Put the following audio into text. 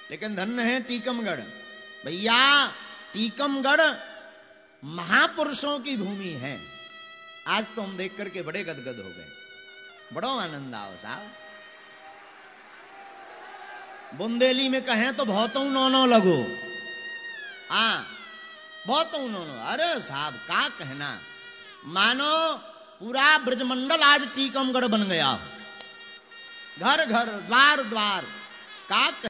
लेकिन धन्य है टीकमगढ़। भैया टीकमगढ़ महापुरुषों की भूमि है। आज तो हम देख करके बड़े गदगद हो गए, बड़ो आनंद आओ साहब। बुंदेली में कहें तो बहुतों नौनो लगो। हाँ बहुतों नौनो। अरे साहब का कहना, मानो पूरा ब्रजमंडल आज टीकमगढ़ बन गया, घर घर द्वार द्वार का